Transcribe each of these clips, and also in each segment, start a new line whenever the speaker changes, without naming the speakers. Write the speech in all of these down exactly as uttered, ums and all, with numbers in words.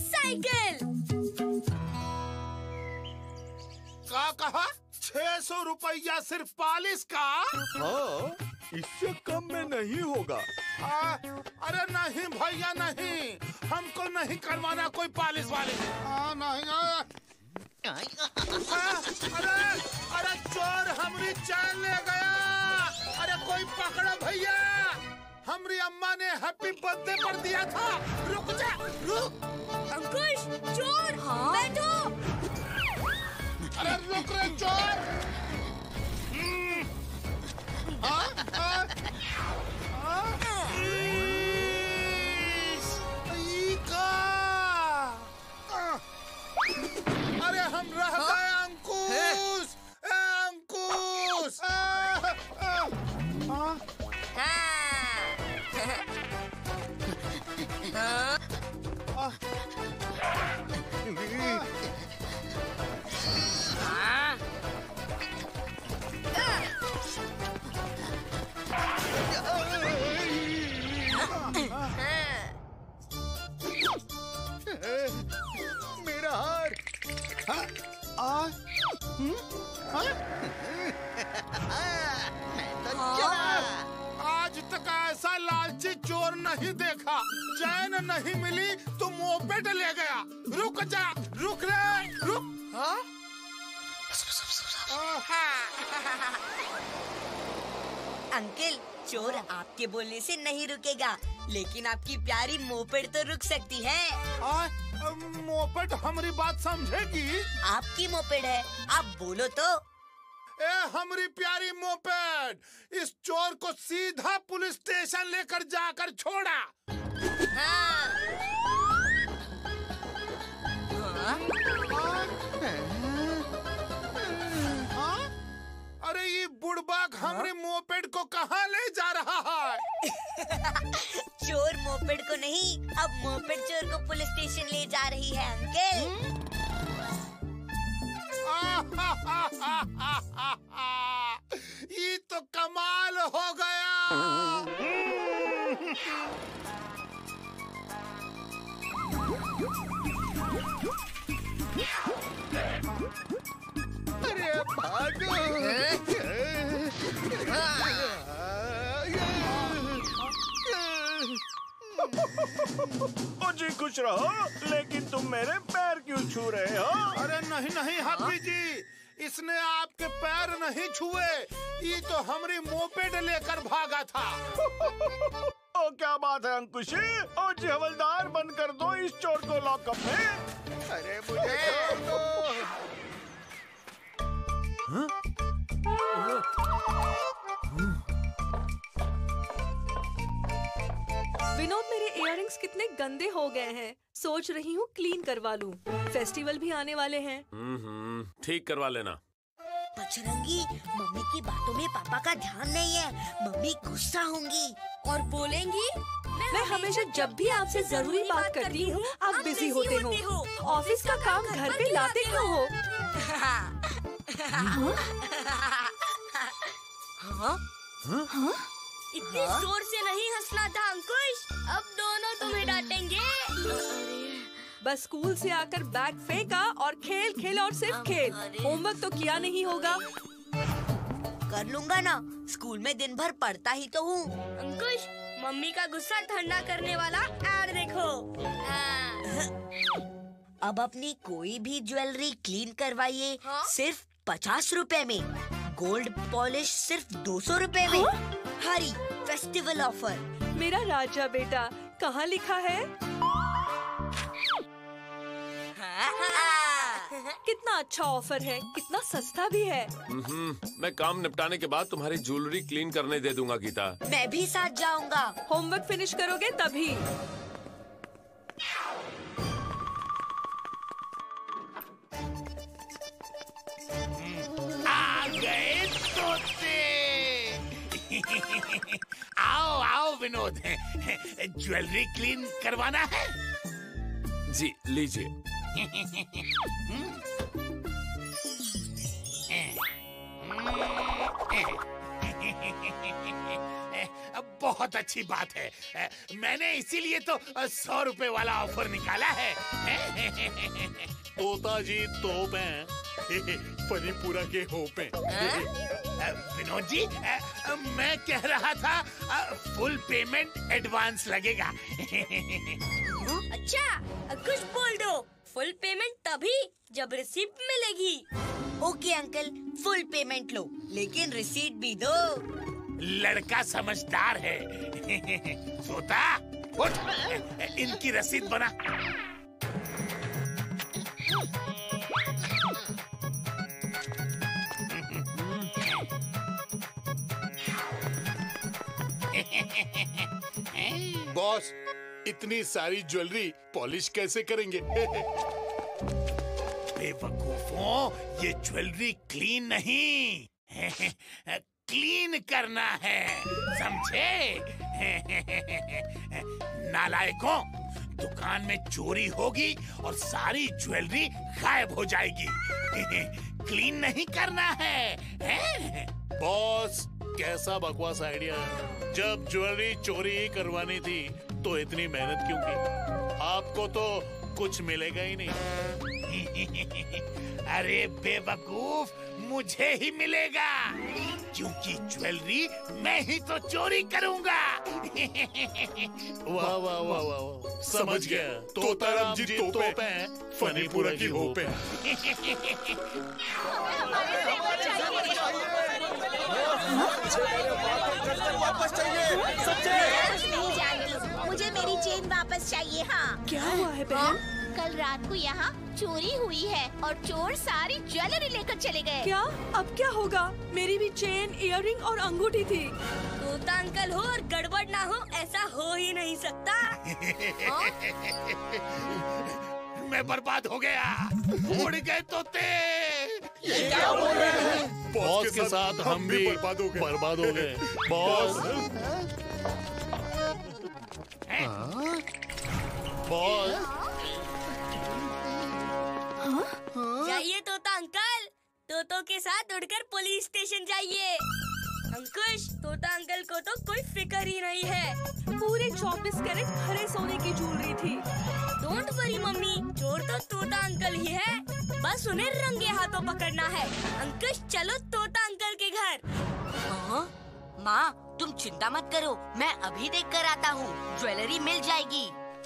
Cycle.
क्या कहा? छह सौ रुपया सिर्फ पॉलिश का?
हाँ, इससे कम में नहीं होगा।
आ, अरे नहीं भैया नहीं, हमको नहीं करवाना कोई पॉलिश वाली। आ, नहीं आ, आ, अरे अरे चोर हमारी चैन ले गया। अरे कोई पकड़ो भैया, हमारी अम्मा ने हैप्पी बर्थडे पर दिया था। रुक जा, रुक।
अंकुश, चोर। हाँ? बैठो।
अरे रुक रे चोर। हाँ? हाँ? हाँ? ई का। अरे हम रह गए अंकुश, अंकुश।
मेरा हार।
हाँ? आ? हम्म? हाँ? आज तक ऐसा लालची चोर नहीं देखा। चैन नहीं मिली तो मोपेड ले गया। रुक जा, रुक रे, रुक। हाँ?
अंकल, चोर आपके बोलने से नहीं रुकेगा, लेकिन आपकी प्यारी मोपेड तो रुक सकती है।
आ, मोपेड हमारी बात समझेगी?
आपकी मोपेड है, आप बोलो तो।
ए हमारी प्यारी मोपेड, इस चोर को सीधा पुलिस स्टेशन लेकर जाकर छोड़ा।
हाँ। हाँ?
हाँ? अरे ये बुड़बक हमारी मोपेड को कहाँ ले जा रहा है?
चोर मोपेड को नहीं, अब मोपेड चोर को पुलिस स्टेशन ले जा रही है अंकल।
ये तो कमाल हो गया।
अरे भागो। ओ जी खुश रहो, लेकिन तुम मेरे पैर क्यों छू रहे हो?
अरे नहीं नहीं हैप्पी जी, इसने आपके पैर नहीं छुए, ये तो हमारी मोपेड लेकर भागा था।
ओ क्या बात है अंकुशी, ओ जी हवलदार बंद कर दो इस चोर को लॉकअप में। अरे मुझे छोड़ दो। हाँ?
विनोद, मेरे इयररिंग्स कितने गंदे हो गए हैं, सोच रही हूँ क्लीन करवा लूँ। फेस्टिवल भी आने वाले हैं।
हम्म, ठीक करवा लेना।
बजरंगी, मम्मी की बातों में पापा का ध्यान नहीं है, मम्मी गुस्सा होंगी और बोलेंगी
मैं हमेशा जब भी आपसे जरूरी बात करती हूँ आप बिजी होते हो। ऑफिस का काम घर पे लाते क्यों हो?
हाँ? हाँ? इतनी जोर से नहीं हंसना था अंकुश, अब दोनों तुम्हें डांटेंगे।
बस स्कूल से आकर बैग फेंका और खेल खेल और सिर्फ खेल। होमवर्क तो किया नहीं होगा।
कर लूंगा ना, स्कूल में दिन भर पढ़ता ही तो हूँ।
अंकुश, मम्मी का गुस्सा ठंडा करने वाला ऐड देखो।
अब अपनी कोई भी ज्वेलरी क्लीन करवाइए। हाँ? सिर्फ पचास रुपए में, गोल्ड पॉलिश सिर्फ दो सौ रुपए में। हाँ? Hurry festival offer.
मेरा राजा बेटा, कहाँ लिखा है? कितना अच्छा ऑफर है, कितना सस्ता भी है।
मैं काम निपटाने के बाद तुम्हारी ज्वेलरी क्लीन करने दे दूंगा गीता।
मैं भी साथ जाऊंगा।
होमवर्क फिनिश करोगे तभी।
आ गए तोते। आओ आओ विनोद, ज्वेलरी क्लीन करवाना है?
जी लीजिए।
बहुत अच्छी बात है। मैंने इसीलिए तो सौ रुपए वाला ऑफर निकाला है।
तोता जी तोप हैं, फनीपुरा के होप हैं।
विनोद जी, मैं कह रहा था फुल पेमेंट एडवांस लगेगा।
अच्छा, कुछ बोल दो। फुल पेमेंट तभी जब रिसीप्ट मिलेगी।
ओके अंकल, फुल पेमेंट लो, लेकिन रिसीट भी दो।
लड़का समझदार है। सोता उठ, इनकी रसीद बना।
बॉस, इतनी सारी ज्वेलरी पॉलिश कैसे करेंगे?
बेवकूफों, ये ज्वेलरी क्लीन नहीं, क्लीन करना है, समझे? नालायकों, दुकान में चोरी होगी और सारी ज्वेलरी गायब हो जाएगी। क्लीन नहीं करना है।
बॉस, कैसा बकवास आइडिया है। जब ज्वेलरी चोरी ही करवानी थी तो इतनी मेहनत क्यों की? आपको तो कुछ मिलेगा ही नहीं।
अरे बेवकूफ, मुझे ही मिलेगा, क्योंकि ज्वेलरी मैं ही तो चोरी करूंगा।
वाह वाह वाह वाह, समझ गया। तोताराम जी तोप हैं, फनीपुरा की होप है।
वापस चाहिए, नहीं जानती, मुझे मेरी चेन वापस चाहिए। हाँ,
क्या हुआ है बहन?
कल रात को यहाँ चोरी हुई है और चोर सारी ज्वेलरी लेकर चले गए।
क्या? अब क्या होगा? मेरी भी चेन, इयररिंग और अंगूठी थी।
तोता अंकल हो और गड़बड़ ना हो, ऐसा हो ही नहीं सकता।
मैं बर्बाद हो गया, उड़ गए तोते।
ये क्या बोल रहे हैं? बॉस के साथ हम भी बर्बाद हो गए। बर्बाद हो गए। बॉस, बॉस,
जाइए तोता अंकल, तोतों के साथ उड़कर पुलिस स्टेशन जाइए। अंकुश, तोता अंकल को तो कोई फिक्र ही नहीं है।
पूरे चौबीस कैरेट खरे सोने की ज्वेलरी थी।
डोंट वरी मम्मी, चोर तो तोता अंकल ही है, बस उन्हें रंगे हाथों पकड़ना है। अंकुश, चलो तोता अंकल के घर।
हाँ? माँ, तुम चिंता मत करो, मैं अभी देख कर आता हूँ, ज्वेलरी मिल जाएगी।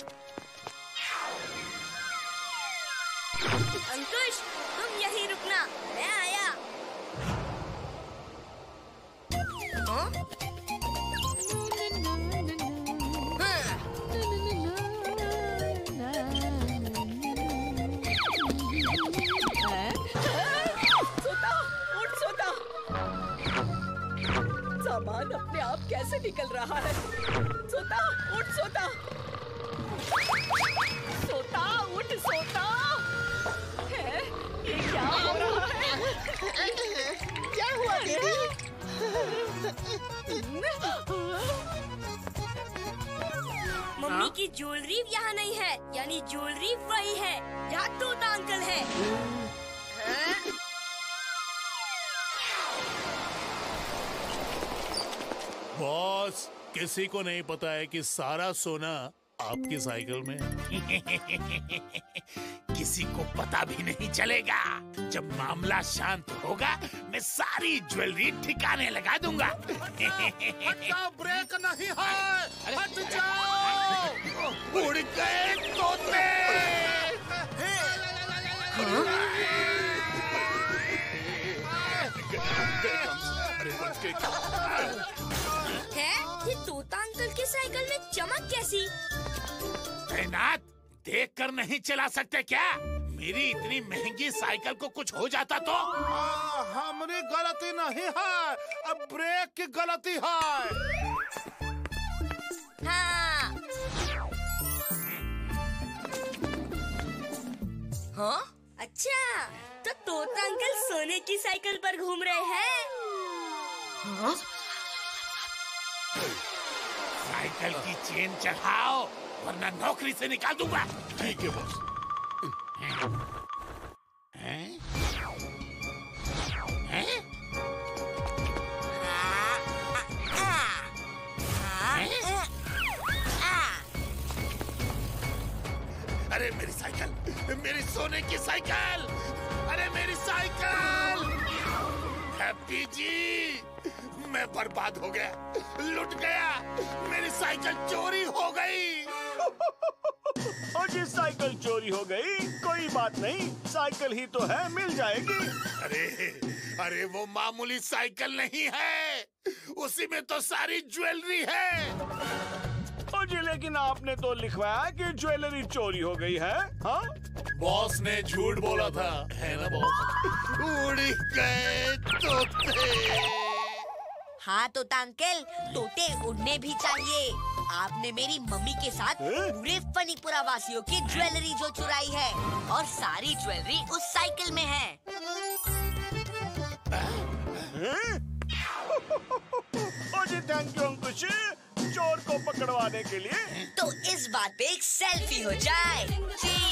अंकुश, तुम यहीं रुकना, मैं आया। हाँ?
सोता, उठ सोता। सामान अपने आप कैसे निकल रहा है? सोता, उठ सोता। सोता, उठ सोता। है? ये क्या हो रहा है?
क्या हुआ दीदी?
मम्मी की ज्वेलरी यहाँ नहीं है, यानी ज्वेलरी वही है जहाँ तोता अंकल है। हाँ?
बॉस, किसी को नहीं पता है कि सारा सोना आपकी साइकिल में है।
किसी को पता भी नहीं चलेगा। जब मामला शांत होगा, मैं सारी ज्वेलरी ठिकाने लगा दूंगा। हटाओ, ब्रेक नहीं है, हट जाओ। उड़ गए तोते।
है? ये तोता अंकल की साइकिल में चमक कैसी?
तैनात, देख कर नहीं चला सकते क्या? मेरी इतनी महंगी साइकिल को कुछ हो जाता तो?
आ, हमारी गलती नहीं है, अब ब्रेक की गलती है।
हाँ। हाँ? अच्छा, तो तोता अंकल सोने की साइकिल पर घूम रहे हैं।
हाँ?
साइकिल की चेन चढ़ाओ, वरना नौकरी से निकाल दूंगा।
ठीक है बॉस।
हैं? हैं?
हाँ?
अरे मेरी साइकिल, मेरी सोने की साइकिल, अरे मेरी साइकिल। हैप्पी जी, मैं बर्बाद हो गया, लुट गया, मेरी साइकिल चोरी हो गई।
और जी साइकिल चोरी हो गई, कोई बात नहीं, साइकिल ही तो है, मिल जाएगी।
अरे अरे वो मामूली साइकिल नहीं है, उसी में तो सारी ज्वेलरी है।
और जी लेकिन आपने तो लिखवाया कि ज्वेलरी चोरी हो गई है। हाँ
बॉस ने झूठ बोला था, है ना बॉस?
उड़ गए तोते।
हाँ तोता अंकल, तोते उड़ने भी चाहिए। आपने मेरी मम्मी के साथ पूरे फनीपुरा वासियों की ज्वेलरी जो चुराई है, और सारी ज्वेलरी उस साइकिल में है।
ओ जी थैंक यू अंकुश, चोर को पकड़वाने के लिए।
तो इस बात पे एक सेल्फी हो जाए।